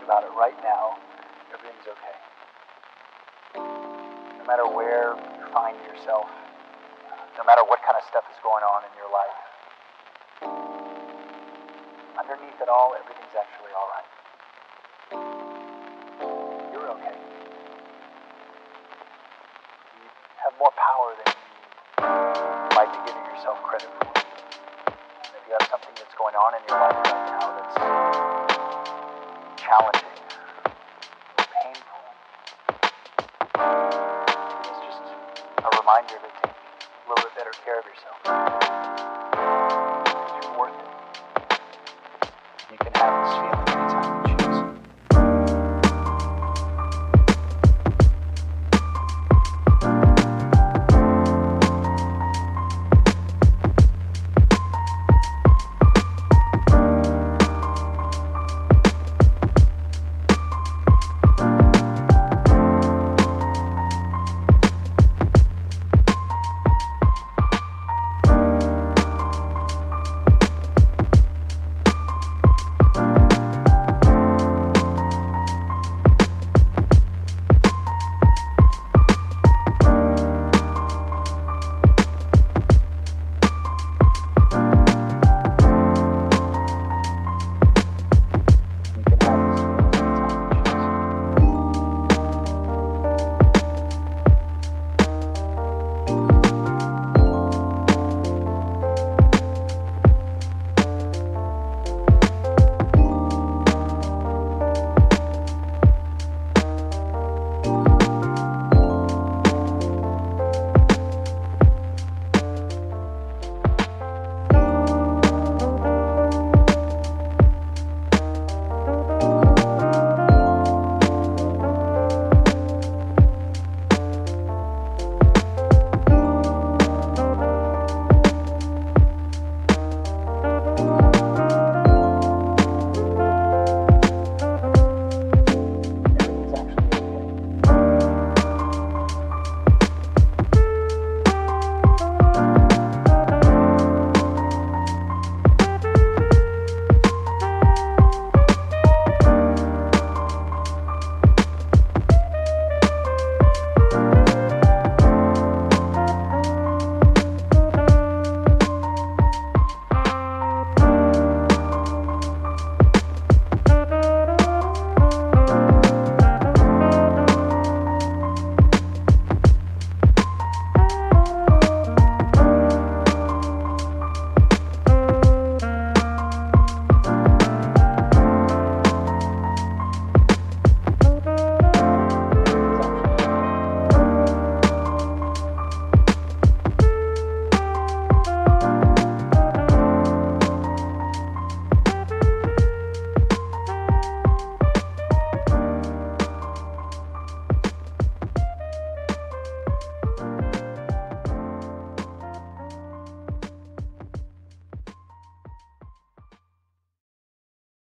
about it right now, everything's okay. No matter where you find yourself, no matter what kind of stuff is going on in your life, underneath it all, everything's actually all right. You're okay. You have more power than you might be giving yourself credit for. And if you have something that's going on in your life right now that's challenging or painful, it's just a reminder to take a little bit better care of yourself. You're worth it. You can have this feeling.